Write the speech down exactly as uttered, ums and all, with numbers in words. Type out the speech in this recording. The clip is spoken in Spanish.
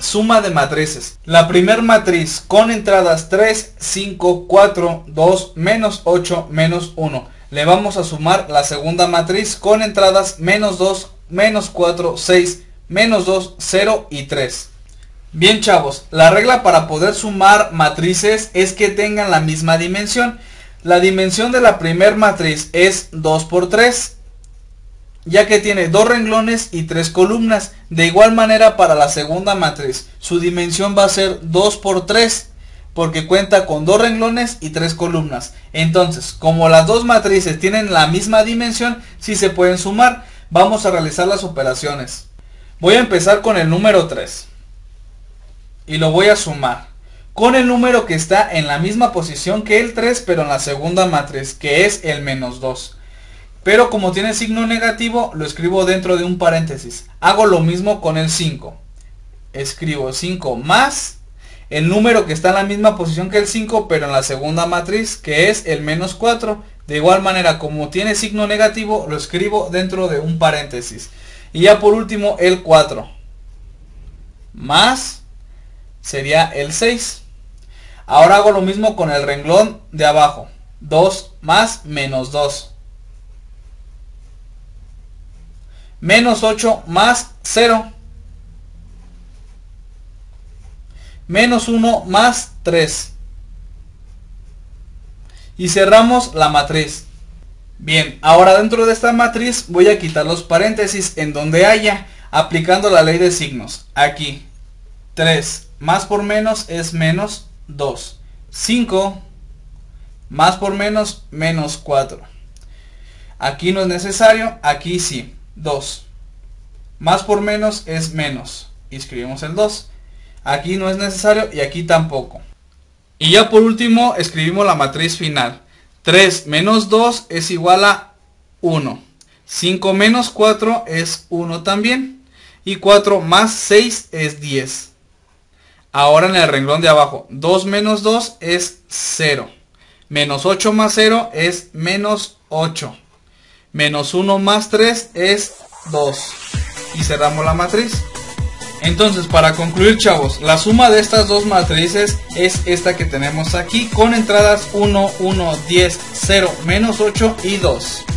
suma de matrices. La primera matriz con entradas tres, cinco, cuatro, dos, menos ocho, menos uno. Le vamos a sumar la segunda matriz con entradas menos dos, menos cuatro, seis, menos dos, cero y tres. Bien chavos, la regla para poder sumar matrices es que tengan la misma dimensión. La dimensión de la primera matriz es dos por tres, ya que tiene dos renglones y tres columnas. De igual manera para la segunda matriz, su dimensión va a ser dos por tres, porque cuenta con dos renglones y tres columnas. Entonces, como las dos matrices tienen la misma dimensión, sí se pueden sumar. Vamos a realizar las operaciones. Voy a empezar con el número tres y lo voy a sumar con el número que está en la misma posición que el tres, pero en la segunda matriz, que es el menos dos. Pero como tiene signo negativo, lo escribo dentro de un paréntesis. Hago lo mismo con el cinco. Escribo cinco más el número que está en la misma posición que el cinco, pero en la segunda matriz, que es el menos cuatro. De igual manera, como tiene signo negativo, lo escribo dentro de un paréntesis. Y ya por último, el cuatro. Más sería el seis. Ahora hago lo mismo con el renglón de abajo. dos más menos dos. Menos ocho más cero. Menos uno más tres. Y cerramos la matriz. Bien, ahora dentro de esta matriz voy a quitar los paréntesis en donde haya, aplicando la ley de signos. Aquí, tres más por menos es menos dos. cinco más por menos, menos cuatro. Aquí no es necesario, aquí sí. dos más por menos es menos. Y escribimos el dos. Aquí no es necesario y aquí tampoco. Y ya por último escribimos la matriz final. tres menos dos es igual a uno. cinco menos cuatro es uno también. Y cuatro más seis es diez. Ahora en el renglón de abajo, dos menos dos es cero. Menos ocho más cero es menos ocho. Menos uno más tres es dos. Y cerramos la matriz. Entonces, para concluir chavos, la suma de estas dos matrices es esta que tenemos aquí, con entradas uno, uno, diez, cero, menos ocho y dos.